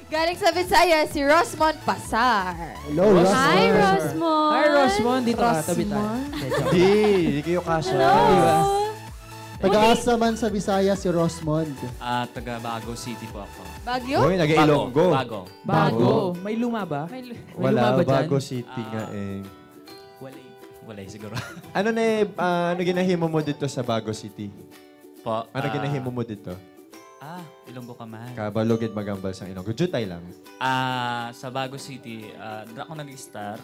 Galing sa Visayas, si Rosmond Pasar. Hello, Rosmond. Hi, Rosmond. Hi, Rosmond. Dito ka, tabi tayo. Hindi kayo kasha. Hello. Taga-asa man sa Visayas si Rosmond. Taga Bago City po ako. Bagyo? Uy, nag-Ilonggo. Bago. Bago. May luma ba? May Wala, luma ba dyan? Bago City nga eh. Walay siguro. Ano ano ginahimo mo dito sa Bago City? Po. Ano ginahimo mo dito? Ilonggo ka man. Kabalugid magambal sa Ilonggo. Jutay lang. Sa Bago City, doon ako nag-star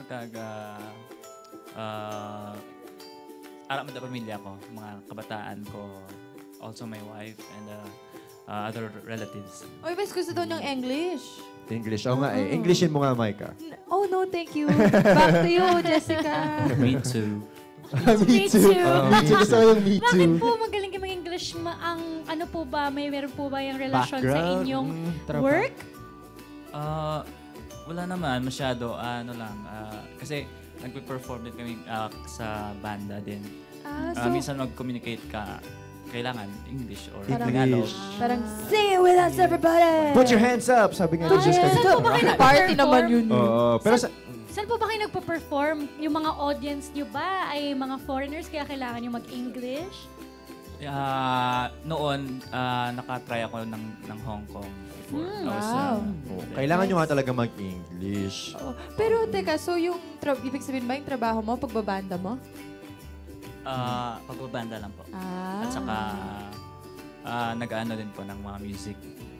aram na pamilya ko, mga kabataan ko, also my wife and other relatives. Oy, bes, gusto daw niyang English. English. Oo nga eh. Englishin mo nga, Micah. Oh, no, thank you. Back to you, Jessica. Me too. Me too. Me too. Gusto ko yung me too. Bakit po magaling kayo mag-English? Ano po ba? Meron po ba yung relasyon sa inyong work? Wala naman masyado. Kasi nagpe-perform din kami sa banda din. Minsan mag-communicate ka, kailangan English or Tagalog. Parang, sing it with us, everybody! Put your hands up! Sabi nga ni Jessica. Saan po ba kayo Party naman yun. Oo. Pero sa... Saan po ba kayo nagpa-perform? Yung mga audience nyo ba ay mga foreigners kaya kailangan nyo mag-English? Noon, nakatry ako ng Hong Kong before. Wow. Kailangan nyo nga talaga mag-English. Pero teka, so yung ibig sabihin ba yung trabaho mo, pagbabanda mo? Pagbabanda lang po. At saka, nag-ano din po ng mga music.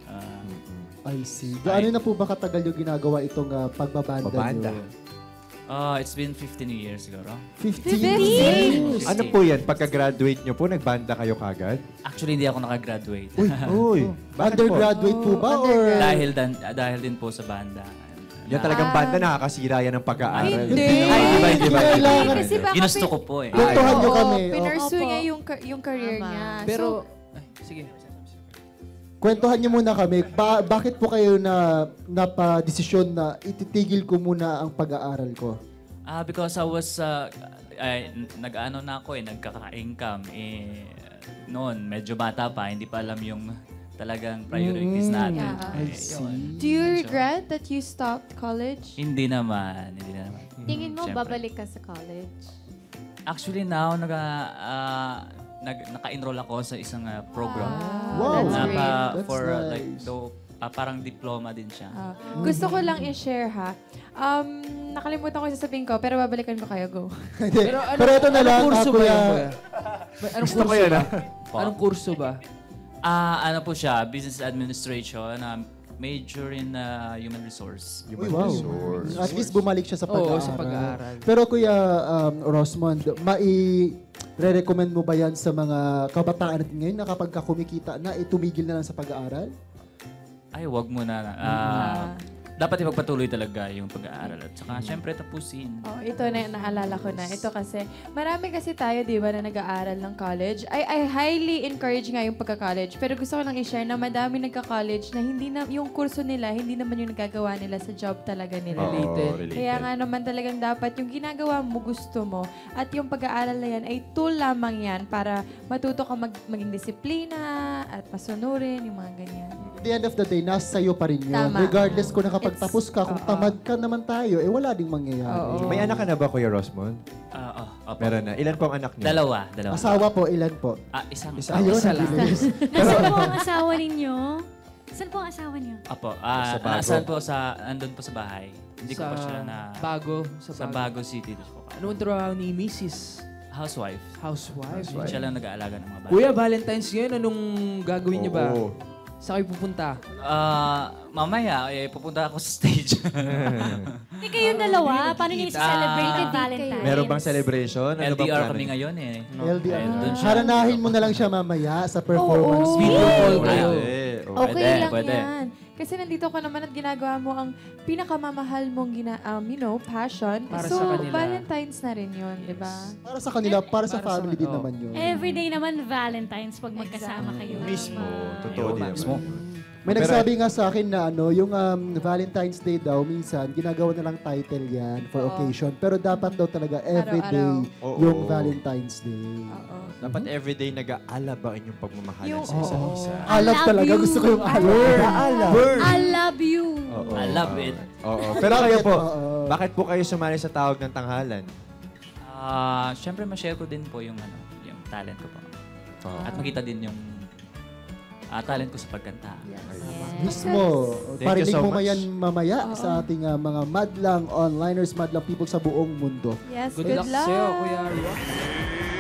I see. Gaano na po ba katagal yung ginagawa itong pagbabanda nyo? It's been 15 years siguro. 15 years? Ano po yan? Pagka-graduate nyo po, nagbanda kayo kagad? Actually, hindi ako nakagraduate. Uy. Undergraduate po ba? Or... Dahil din po sa banda. Yan talagang banda, nakakasira yan ng pag-aaral. Hindi. Ay, di ba? Kasi baka Ginusto ko po eh. Kwentuhan nyo kami. Pinursue niya yung career niya. Pero, sige. Kwentuhan niyo muna kami. Bakit po kayo napadesisyon na ititigil ko muna ang pag-aaral ko? Because I was, nag-ano na ako nagkaka-income. Noon, medyo bata pa, hindi pa alam yung talagang priorities natin. I see. Do you regret that you stopped college? Hindi naman. Tingin mo, Siyempre. babalik ka sa college? Actually, now, naka-enroll ako sa isang program. Wow. That's great. That's For nice. parang diploma din siya. Gusto ko lang i-share ha. Nakalimutan ko yung sasabihin ko, pero babalikan ko kayo. Go. Pero ito na lang, kurso ba kuya. yan? Anong Gusto ko kurso yan, ba? Po. Anong kurso ba? Ano po siya, business administration, major in human resource. Uy, wow. At least bumalik siya sa pag-aaral. Oo, sa pag-aaral. Pero Kuya Rosmond, re-recommend mo ba yan sa mga kabataan natin ngayon na kapag kumikita na, tumigil na lang sa pag-aaral? Ay, wag mo na. Dapat ipagpatuloy talaga yung pag-aaral. At saka, syempre, tapusin. Oh, ito na naalala ko na. Ito kasi, marami kasi tayo, di ba, na nag-aaral ng college. I highly encourage nga yung pagka-college. Pero gusto ko lang i-share na madami nagka-college na hindi na, yung kurso nila, hindi naman yung nagagawa nila sa job talaga nila. Related. Kaya nga naman talagang dapat yung ginagawa mo, gusto mo, at yung pag-aaral na yan ay tool lamang yan para matuto ka maging disiplina at pasunurin, yung mga ganyan. At the end of the day, nasa iyo pa rin yun. Tama. Regardless kung nakapagtapos ka, kung tamad ka naman tayo, wala ding mangyayari. May anak ka na ba, Kuya Rosmond? Opo. Meron na. Ilan po ang anak niyo? Dalawa. Asawa po, ilan po? Isang. Ayun, Isa lang. nabilis. Nasaan po ang asawa ninyo? Saan po ang asawa niyo? Apo. Sa Bago. Saan po andun po sa bahay. Hindi ko pa siya na... Bago. Sa Bago City. Po. Anong trabaho ni Mrs.? Housewife. Housewife. Siya lang nag-aalaga ng mga bata. Kuya, Valentine's ngayon, anong gagawin niyo ba? Oo. Saan kayo pupunta? Mamaya, pupunta ako sa stage. Hindi kayong dalawa. Paano niyo i-celebrate ang Valentine's? Meron bang celebration? Ano bang LDR plano kami niyo? ngayon eh. LDR. Doon siya. Haranahin mo na lang siya mamaya sa performance. Oo. Video call kayo. Okay lang pwede. yan. Kasi nandito ka naman at ginagawa mo ang pinakamamahal mong passion. Para so, sa kanila. Valentine's na rin yun, di ba? Para sa kanila, para sa Para sa family din oo. naman yun. Everyday naman Valentine's pag magkasama kayo. Mismo. Totoo din Mismo. naman. May nagsabi nga sa akin na yung Valentine's Day daw, minsan, ginagawa na lang title yan for occasion. Pero dapat daw talaga everyday Oo. yung Valentine's Day. Oo. Dapat everyday nag-aalab ang inyong pagmamahalan Yung- sa isa't isa. Alab love talaga. you. Gusto ko yung alab. I love you. love it. Oo. Pero kayo po, Oo. bakit po kayo sumali sa tawag ng tanghalan? Siyempre, ma-share ko din po yung, yung talent ko po. Oo. At makita din yung talent ko sa pagkanta. Mismo. Thank you Parinig so mo much. mayan mamaya sa ating mga madlang onliners, madlang people sa buong mundo. Yes, Good good luck luck. sa'yo, Kuya Ross.